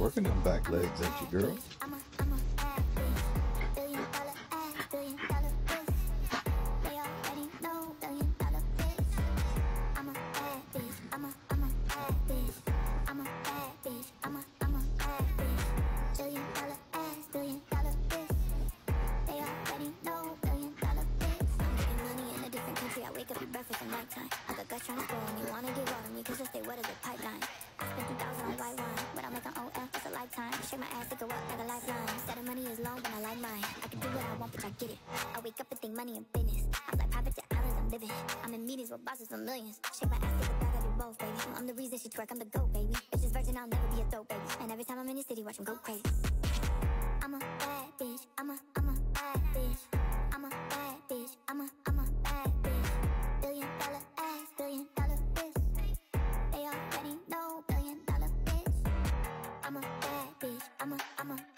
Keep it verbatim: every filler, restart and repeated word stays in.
Working them back legs, ain't you, girl? I'm a, I'm a bad bitch, billion dollar ass, billion dollar bitch. They already know, billion dollar bitch. I'm a bad bitch, I'm a, I'm a bad bitch. I'm a bad bitch, I'm a, I'm a bad bitch. Billion dollar ass, billion dollar bitch. They already know, billion dollar bitch. I'm getting money in a different country. I wake up, eat breakfast at nighttime. I got guts trying to grow, and you wanna get raw to me, cause I stay wet as a pipeline. I spent two thousand on white wine, but I'll make an O F, it's a lifetime. Shake my ass, it go up like a lifeline. Said the money is long, but I like mine. I can do what I want, bitch, I get it. I wake up and think money and business. I'm like private jet islands, I'm living. I'm in meetings with bosses for millions. Shake my ass, take it back, I do both, baby. I'm the reason she twerk, I'm the GOAT, baby. Bitches virgin, I'll never be a dope, baby. And every time I'm in the city, watch them go crazy. I'm a bad bitch, I'm a, I'm a bad bitch. I'm a bad bitch, I'm a, I'm a bad bitch. Billion dollar ass, billion dollar bitch. They already know, billion dollar bitch. I'm a bad bitch, I'm a, I'm a